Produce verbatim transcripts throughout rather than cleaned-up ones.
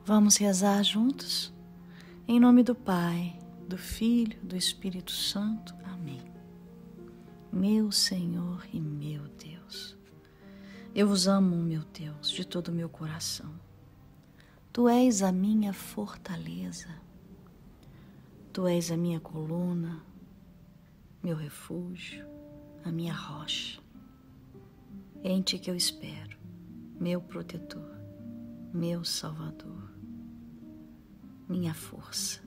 Vamos rezar juntos? Em nome do Pai, do Filho, do Espírito Santo. Amém. Meu Senhor e meu Deus, eu vos amo, meu Deus, de todo o meu coração. Tu és a minha fortaleza, Tu és a minha coluna, meu refúgio, a minha rocha. É em Ti que eu espero, meu protetor, meu Salvador, minha força,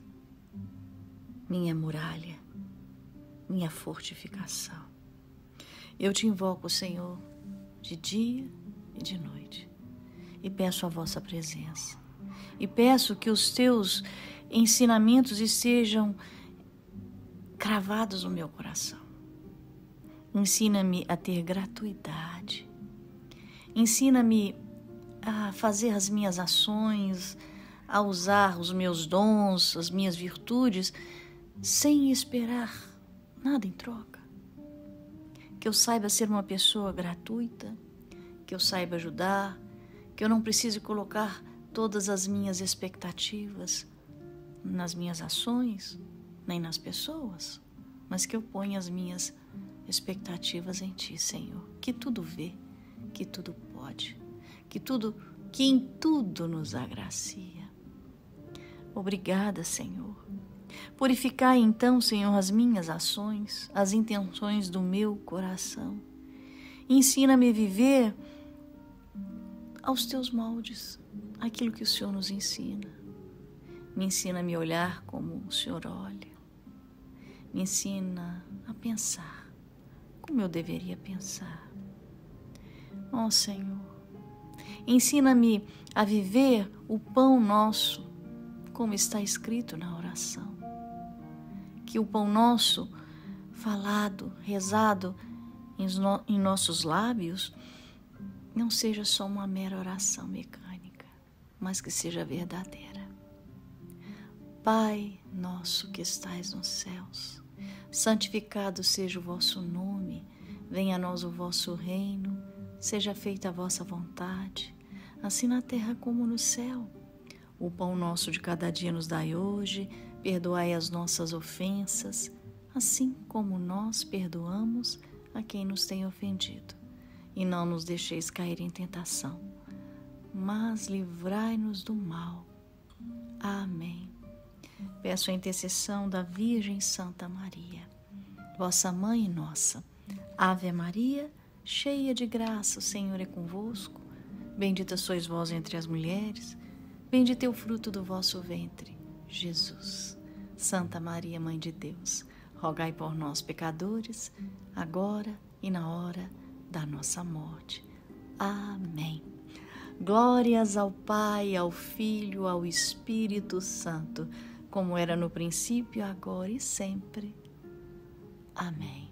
minha muralha, minha fortificação. Eu te invoco, Senhor, de dia e de noite, e peço a vossa presença, e peço que os teus ensinamentos estejam cravados no meu coração. Ensina-me a ter gratuidade, ensina-me a fazer as minhas ações, a usar os meus dons, as minhas virtudes, sem esperar nada em troca. Que eu saiba ser uma pessoa gratuita, que eu saiba ajudar, que eu não precise colocar todas as minhas expectativas nas minhas ações, nem nas pessoas, mas que eu ponha as minhas expectativas em Ti, Senhor, que tudo vê, que tudo pode, que tudo, que em tudo nos agracia. Obrigada, Senhor. Purificai então, Senhor, as minhas ações, as intenções do meu coração. Ensina-me a viver aos Teus moldes, aquilo que o Senhor nos ensina. Me ensina a me olhar como o Senhor olha. Me ensina a pensar como eu deveria pensar. Ó Senhor, ensina-me a viver o pão nosso, como está escrito na oração. Que o pão nosso, falado, rezado em nossos lábios, não seja só uma mera oração mecânica, mas que seja verdadeira. Pai nosso que estais nos céus, santificado seja o vosso nome, venha a nós o vosso reino, seja feita a vossa vontade, assim na terra como no céu. O pão nosso de cada dia nos dai hoje, perdoai as nossas ofensas, assim como nós perdoamos a quem nos tem ofendido. E não nos deixeis cair em tentação, mas livrai-nos do mal. Amém. Peço a intercessão da Virgem Santa Maria, vossa Mãe e nossa. Ave Maria, cheia de graça, o Senhor é convosco. Bendita sois vós entre as mulheres, bendito é o fruto do vosso ventre, Jesus. Santa Maria, Mãe de Deus, rogai por nós, pecadores, agora e na hora da nossa morte. Amém. Glórias ao Pai, ao Filho, ao Espírito Santo, como era no princípio, agora e sempre. Amém.